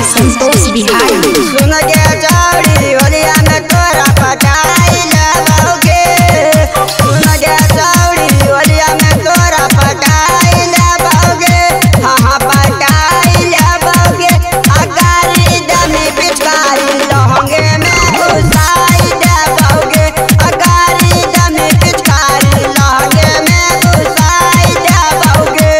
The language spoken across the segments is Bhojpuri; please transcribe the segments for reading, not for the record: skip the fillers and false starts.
संतोष बिहारी। सुन के चौड़ी होलिया में तोरा पटाई लेबोगे, सुन के चौड़ी होलिया में तोरा पटाई लेबोगे, हाँ पटाई लेबोगे। अगारी दमी पिचकारी लहंगे में घुसाई देबोगे, अगारी दमी पिचकारी लहंगे में घुसाई देबोगे।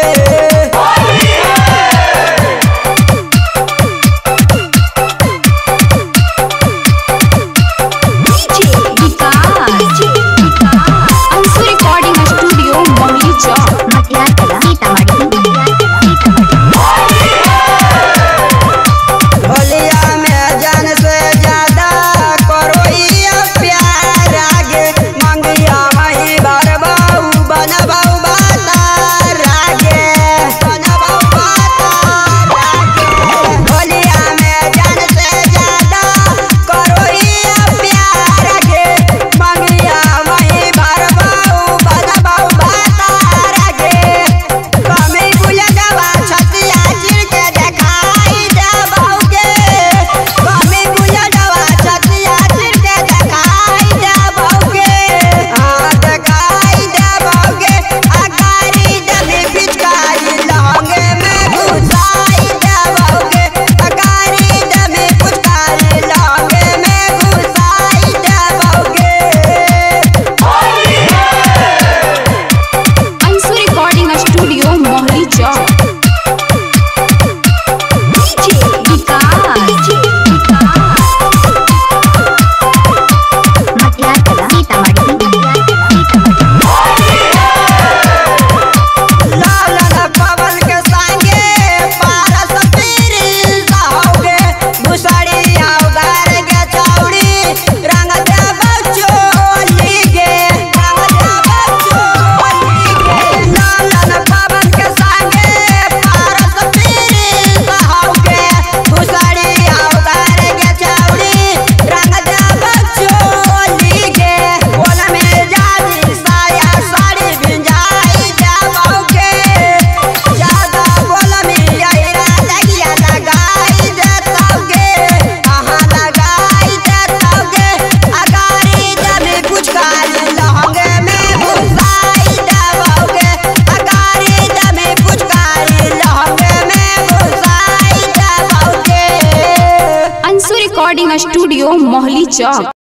होलिया में जान से ज्यादा करो ये प्यार आगे, मंगिया वही भरबाऊ बनबाऊ बातार आगे, बनबाऊ बातार आगे। होलिया में जान से ज्यादा करो ये प्यार आगे, मंगिया वही भरबाऊ बनबाऊ बातार आगे। कमी बुलडवा छतिया चिर के देखाई देबोगे, कमी बुलडवा छतिया चिर के देखाई देबोगे, हाँ देखाई देबोगे। अगारी दमी पिचकारी लहंगे में घुसाई देबोगे, अगारी दमी पिचकारी लहंगे में घुसाई देबोगे। अंशु रिकॉर्डिंग स्टूडियो मोहली चौक। लालन पवन के संगे पारस पीरी सहोगे, भुसड़िया उगार के चौड़ी रंग देबो चोली गे, रंग देबो चोली गे। लालन पवन के संगे पारस पीरी सहोगे, भुसड़िया उगार के चौड़ी रंग देबो चोली गे। बोल में जादी साया साड़ी भिंजाई देबोगे, ज्यादा बोल में यहीरा लगिया लगाई देतोगे, हाँ लगाई देतोगे। अगारी दमी पुचकारी लहंगे में घुसाई देबोगे, अगारी दमी पुचकारी लहंगे में घुसाई देबोगे। अंशु रिकॉर्डिंग स्टूडियो मोहली चौक।